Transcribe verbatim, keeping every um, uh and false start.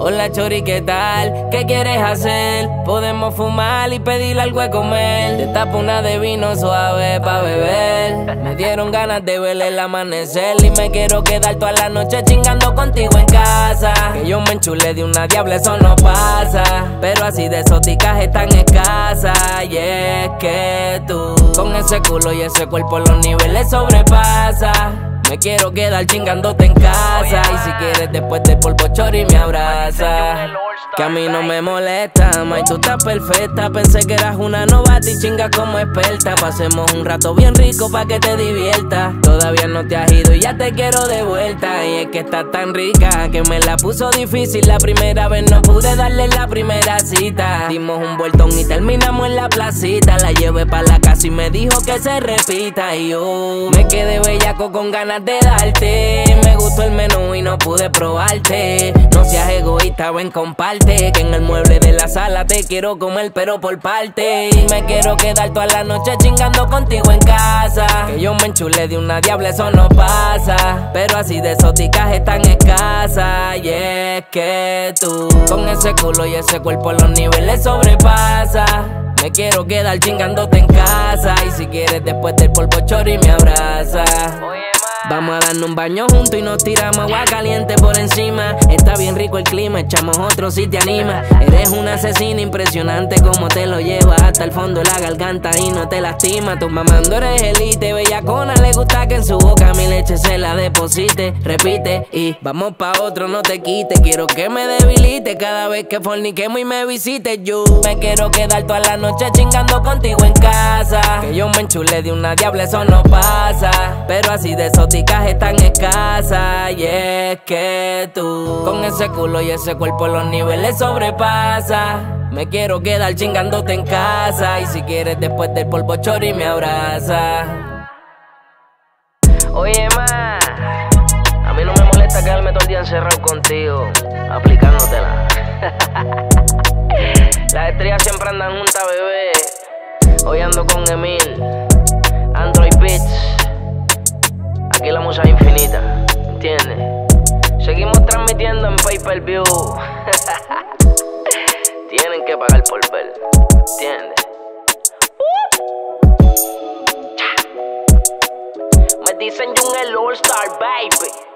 Hola chori, ¿qué tal? ¿Qué quieres hacer? Podemos fumar y pedir algo de comer. Te tapo una de vino suave pa' beber. Me dieron ganas de ver el amanecer y me quiero quedar toda la noche chingando contigo en casa. Que yo me enchulé de una diabla, eso no pasa. Pero así de exóticas están escasas. Y es que tú, con ese culo y ese cuerpo los niveles sobrepasa. Me quiero quedar chingándote en casa. Y si quieres después del polvo chori me abraza. Que a mí no me molesta, ma, y tú estás perfecta. Pensé que eras una novata y chingas como experta. Pasemos un rato bien rico pa' que te diviertas. Todavía no te has ido y ya te quiero de vuelta. Y es que estás tan rica que me la puso difícil. La primera vez no pude darle la primera cita. Dimos un vueltón y terminamos en la placita. La llevé pa' la casa y me dijo que se repita. Y yo me quedé bellaco con ganas de darte. Me gustó el menú y no pude probarte. No seas egoísta, ven comparte. Que en el mueble de la sala te quiero comer pero por parte. Y me quiero quedar toda la noche chingando contigo en casa. Que yo me enchulé de una diabla, eso no pasa. Pero así de exóticas están escasas. Y es que tú, con ese culo y ese cuerpo los niveles sobrepasa. Me quiero quedar chingándote en casa. Y si quieres después del polvo chori me abraza. Vamos a darnos un baño juntos y nos tiramos agua caliente por encima. Está bien rico el clima, echamos otro si te anima. Eres una asesina impresionante como te lo llevas hasta el fondo de la garganta y no te lastima. Tu mamando eres elite, bellacona, le gusta que en su boca mi leche se la deposite. Repite y vamos pa' otro, no te quites. Quiero que me debilite cada vez que forniquemos y me visites. Yo me quiero quedar toda la noche chingando contigo en casa. Que yo me enchulé de una diabla, eso no pasa. Pero así de exóticas están escasas. Y es que tú, con ese culo y ese cuerpo los niveles sobrepasa. Me quiero quedar chingándote en casa. Y si quieres después del polvo chori me abraza. Oye ma, a mí no me molesta quedarme todo el día encerrado contigo, aplicándotela. Las estrellas siempre andan juntas, bebé. Hoy ando con Emil, Android Beats. Aquí la música es infinita, ¿entiendes? Seguimos transmitiendo en pay-per-view. Tienen que pagar por ver, ¿entiendes? Me dicen Jung el All Star, baby.